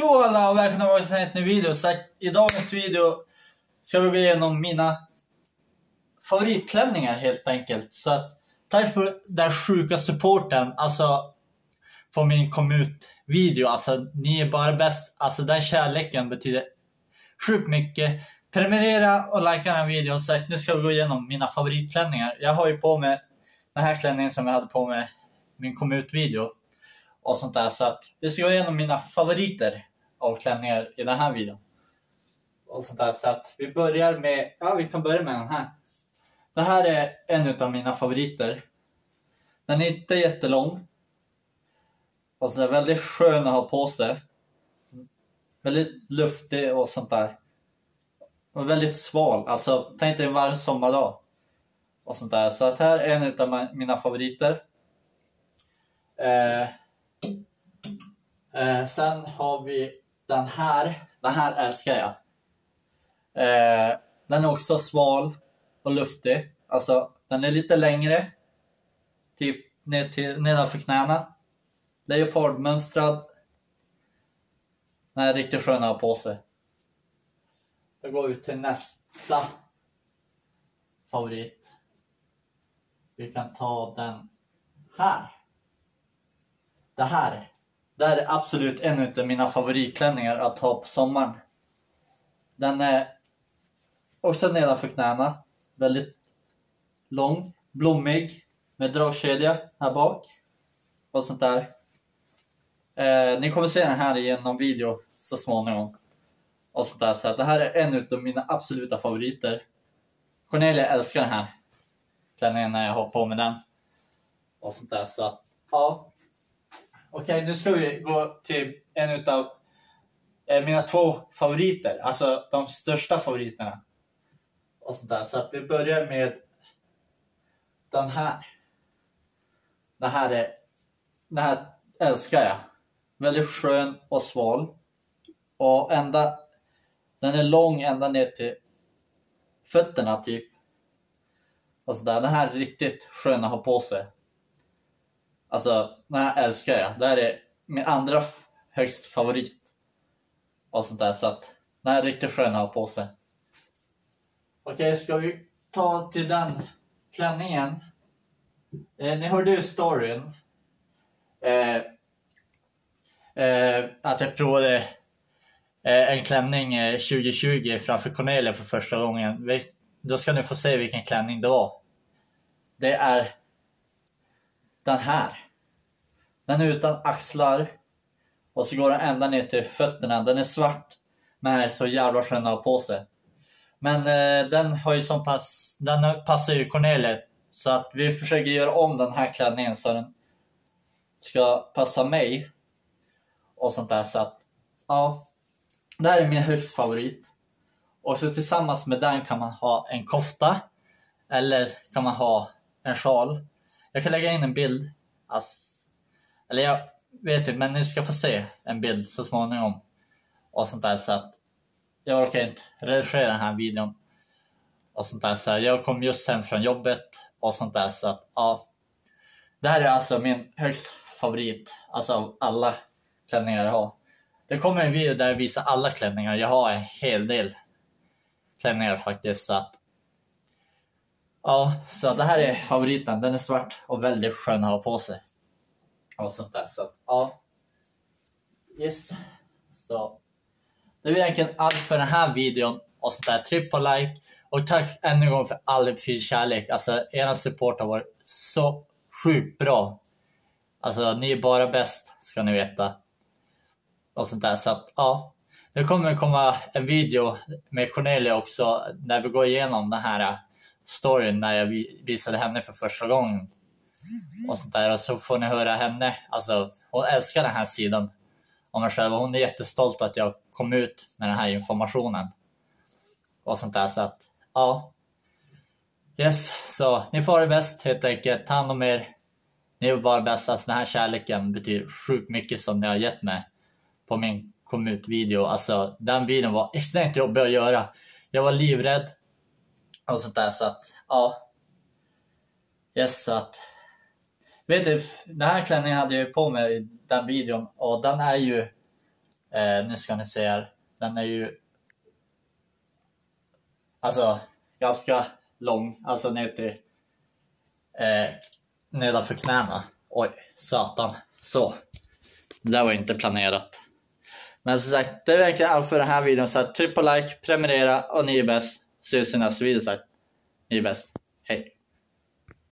Tjo alla och välkomna till en ny video. Så i dagens video ska vi gå igenom mina favoritklänningar helt enkelt. Så att tack för den sjuka supporten alltså på min kom ut video. Alltså ni är bara bäst. Alltså den kärleken betyder sjukt mycket. Prenumerera och likea den här videon. Så att nu ska vi gå igenom mina favoritklänningar. Jag har ju på mig den här klänningen som jag hade på mig min kom ut video och sånt där, så att vi ska gå igenom mina favoriter av klänningar i den här videon och sånt där, så att vi börjar med, vi kan börja med den här. Det här är en av mina favoriter. Den är inte jättelång och så är väldigt skön att ha på sig, väldigt luftig och sånt där, och väldigt sval, alltså tänk dig en varm sommardag och sånt där. Så att här är en av mina favoriter. Sen har vi den här. Den här älskar jag. Den är också sval och luftig. Alltså den är lite längre, typ nedanför knäna. Leopardmönstrad. Den är riktigt skön att ha på sig. Då går vi till nästa favorit. Vi kan ta den här. Det här är absolut en av mina favoritklänningar att ha på sommaren. Den är också nedanför knäna. Väldigt lång, blommig, med dragkedja här bak och sånt där. Ni kommer se den här i någon video så småningom och sånt där. Så att det här är en av mina absoluta favoriter. Cornelia älskar den här klänningen när jag har på med den och sånt där. Så att ja. Okej, nu ska vi gå till en av mina två favoriter. Alltså de största favoriterna. Och sånt där. Så att vi börjar med den här. Den här älskar jag. Väldigt skön och sval. Och den är lång ända ner till fötterna typ. Och så där. Den här är riktigt skön att ha på sig. Alltså, den här älskar jag. Det här är min andra högst favorit. Och sånt där, så att den här är riktigt skön att ha på sig. Okej, ska vi ta till den klänningen. Ni hörde ju storyn. Att jag provade en klänning 2020 framför Cornelia för första gången. Då ska ni få se vilken klänning det var. Det är den här. Den är utan axlar. Och så går den ända ner till fötterna. Den är svart. Men är så jävla skön att ha på sig. Men den har ju den passar ju Cornelia. Så att vi försöker göra om den här klänningen så den ska passa mig. Och sånt där, så att ja. Det här är min högst favorit. Och så tillsammans med den kan man ha en kofta. Eller kan man ha en sjal. Jag kan lägga in en bild. Eller jag vet inte, men ni ska få se en bild så småningom. Och sånt där, så att jag orkar inte redigera den här videon. Och sånt där, så jag kom just hem från jobbet. Och sånt där, så att ja. Det här är alltså min högst favorit. Alltså av alla klänningar jag har. Det kommer en video där jag visar alla klänningar. Jag har en hel del klänningar faktiskt, så att ja, så det här är favoriten. Den är svart och väldigt skön att ha på sig. Och sånt där, så att ja. Yes. Så det är egentligen allt för den här videon. Och sånt där, tryck på like. Och tack ännu en gång för all fin kärlek. Alltså era support har varit så sjukt bra. Alltså ni är bara bäst, ska ni veta. Och sånt där, så att ja. Nu kommer det komma en video med Cornelia också. När vi går igenom den här storyn när jag visade henne för första gången. Och sånt där, och så får ni höra henne. Alltså hon älskar den här sidan om mig själv. Hon är jättestolt att jag kom ut med den här informationen. Och sånt där, så att ja. Yes, så ni får det bäst helt enkelt. Ta hand om er. Ni är bara bäst. Alltså den här kärleken betyder sjukt mycket som ni har gett mig på min kom ut video. Alltså den videon var extremt jobbig att göra. Jag var livrädd. Och sånt där, så att ja. Yes, så att vet du, den här klänningen hade jag på mig i den videon. Och den är ju Nu ska ni se här. Den är ju alltså ganska lång. Alltså ner till nedanför knäna. Oj, satan. Så. Det där var inte planerat. Men som sagt, det är verkligen allt för den här videon. Så tryck på like, prenumerera och ni är bäst. Syns i nästa video. Ni är bäst. Hej.